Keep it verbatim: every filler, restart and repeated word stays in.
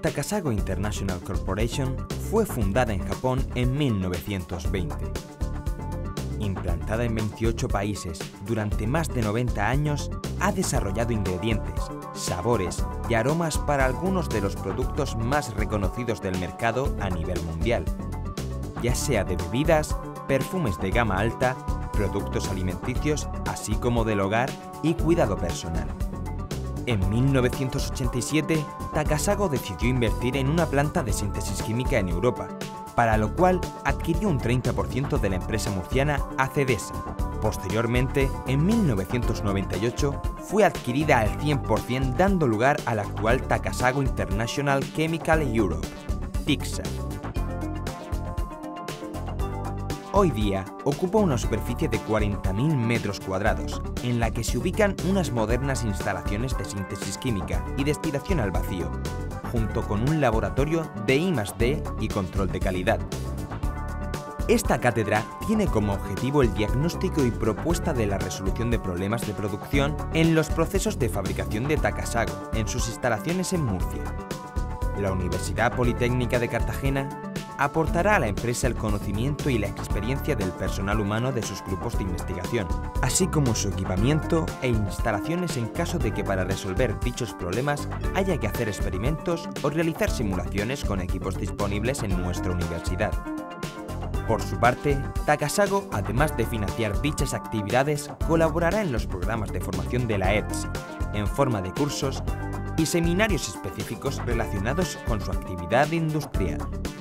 Takasago International Corporation fue fundada en Japón en mil novecientos veinte. Implantada en veintiocho países durante más de noventa años, ha desarrollado ingredientes, sabores y aromas para algunos de los productos más reconocidos del mercado a nivel mundial, ya sea de bebidas, perfumes de gama alta, productos alimenticios, así como del hogar y cuidado personal. En mil novecientos ochenta y siete, Takasago decidió invertir en una planta de síntesis química en Europa, para lo cual adquirió un treinta por ciento de la empresa murciana Acedesa. Posteriormente, en mil novecientos noventa y ocho, fue adquirida al cien por cien, dando lugar al actual Takasago International Chemical Europe, T I C S A. Hoy día ocupa una superficie de cuarenta mil metros cuadrados, en la que se ubican unas modernas instalaciones de síntesis química y destilación al vacío, junto con un laboratorio de I más D y control de calidad. Esta cátedra tiene como objetivo el diagnóstico y propuesta de la resolución de problemas de producción en los procesos de fabricación de Takasago en sus instalaciones en Murcia. La Universidad Politécnica de Cartagena aportará a la empresa el conocimiento y la experiencia del personal humano de sus grupos de investigación, así como su equipamiento e instalaciones en caso de que para resolver dichos problemas haya que hacer experimentos o realizar simulaciones con equipos disponibles en nuestra universidad. Por su parte, Takasago, además de financiar dichas actividades, colaborará en los programas de formación de la E T S I, en forma de cursos y seminarios específicos relacionados con su actividad industrial.